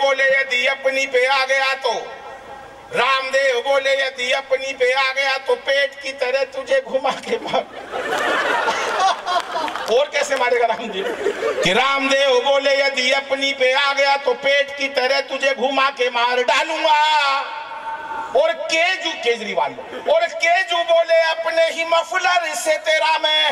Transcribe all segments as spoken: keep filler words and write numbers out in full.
बोले यदि अपनी पे आ गया तो, रामदेव बोले यदि अपनी पे आ गया तो पेट की तरह तुझे घुमा के मार। और कैसे मारेगा रामदेव? कि रामदेव बोले यदि अपनी पे आ गया तो पेट की तरह तुझे घुमा के मार डालूंगा। और केजू केजरीवाल और केजू बोले अपने ही मफलर से तेरा मैं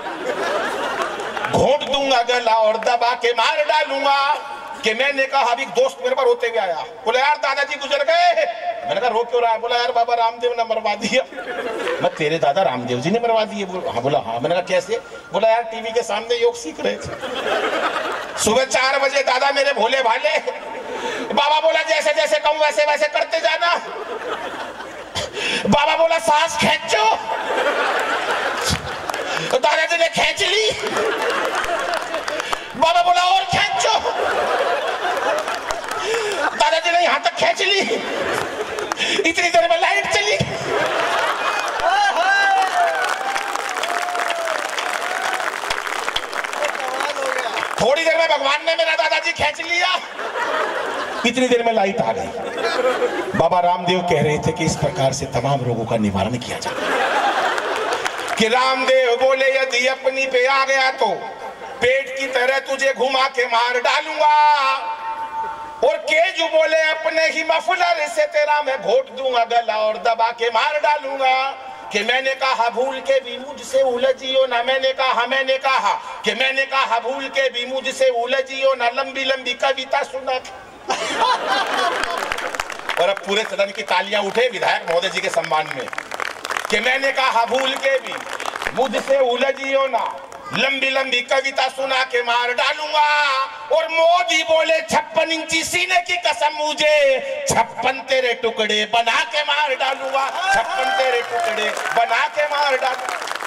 घोंट दूंगा गला और दबा के मार डालूंगा। कि मैंने कहा अभी दोस्त मेरे पर होते हुए आया, बोला यार दादाजी गुजर गए। मैंने कहा रो क्यों रहा है? बोला यार बाबा रामदेव ने मरवा दिया। मैं तेरे दादा रामदेव जी ने मरवा दिए? हाँ। बोला हाँ। मैंने कहा कैसे? बोला यार टीवी के सामने योग सीख रहे थे, सुबह चार बजे दादा मेरे भोले भाले। बाबा बोला जैसे जैसे कहूं वैसे वैसे करते जाना। बाबा बोला सांस खींचो, तो दादाजी ने खींच ली। बाबा बोला और खींचो, दादाजी ने यहां तक खींच ली। इतनी देर में लाइट चली। थोड़ी देर में भगवान ने मेरा दादाजी खींच लिया, इतनी देर में लाइट आ गई। बाबा रामदेव कह रहे थे कि इस प्रकार से तमाम रोगों का निवारण किया जाए। कि रामदेव बोले यदि अपनी पे आ गया तो पेट की तरह तुझे घुमा के मार डालूंगा। और केजू बोले अपने ही मफलर से तेरा मैं घोट दूंगा गला और दबा के मार डालूंगा। कि मैंने कहा भूल के भी मुझसे उलझियो ना, मैंने कहा मैंने कहा कि मैंने कहा भूल के भी मुझसे उलझियो ना, लंबी लंबी कविता सुना। और अब पूरे सदन की तालियां उठे विधायक महोदय जी के सम्मान में। कि मैंने कहा भूल के भी मुझसे उलझियो ना, लंबी लंबी कविता सुना के मार डालूंगा। और मोदी बोले छप्पन इंची सीने की कसम मुझे छप्पन तेरे टुकड़े बना के मार डालूंगा, छप्पन तेरे टुकड़े बना के मार डालूंगा।